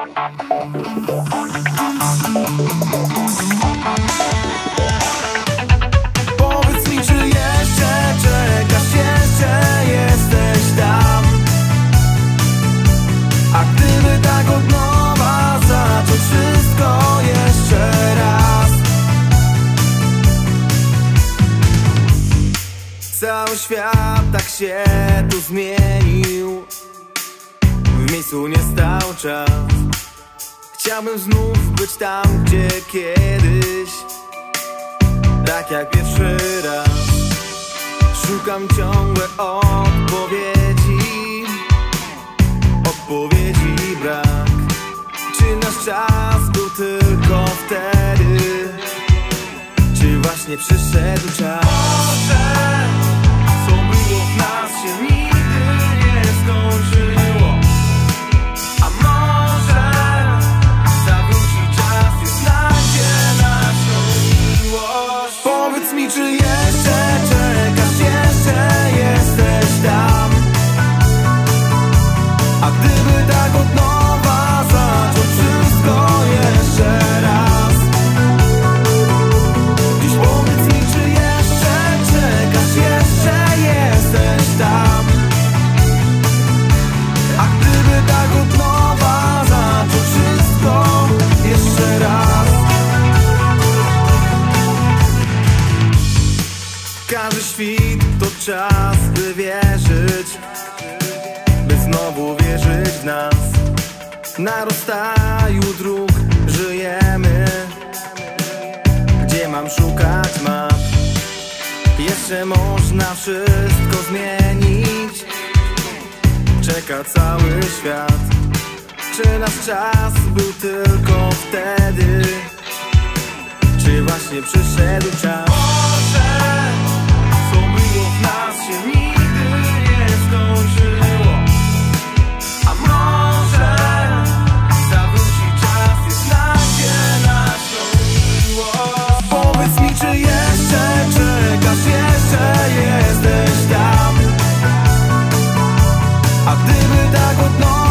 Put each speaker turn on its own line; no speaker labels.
Powiedz mi, czy jeszcze czekasz, jeszcze jesteś tam? A gdyby tak od nowa zacząć wszystko jeszcze raz? Cały świat tak się tu zmienił, w miejscu nie stał czas. Chciałbym znów być tam, gdzie kiedyś, tak jak pierwszy raz. Szukam ciągle odpowiedzi, odpowiedzi brak. Czy nasz czas był tylko wtedy? Czy właśnie przyszedł czas? Może co było w nas się nigdy nie skończyło, a może zawróci czas i znajdzie naszą miłość. Powiedz mi, czy jeszcze czekasz, jeszcze jesteś tam? A gdyby tak od nowa zacząć wszystko jeszcze raz? Dziś powiedz mi, czy jeszcze czekasz, jeszcze jesteś tam? A gdyby tak od nowa zacząć wszystko jeszcze raz? Każdy świt to czas, by wierzyć, by znowu wierzyć w nas. Na rozstaju dróg żyjemy, gdzie mam szukać map? Jeszcze można wszystko zmienić, czeka cały świat. Czy nasz czas był tylko wtedy? Czy właśnie przyszedł czas? Może co było w nas się nigdy nie skończyło, a może zawróci czas i znajdzie naszą miłość. Powiedz mi, czy jeszcze czekasz, jeszcze jesteś tam? A gdyby tak od nowa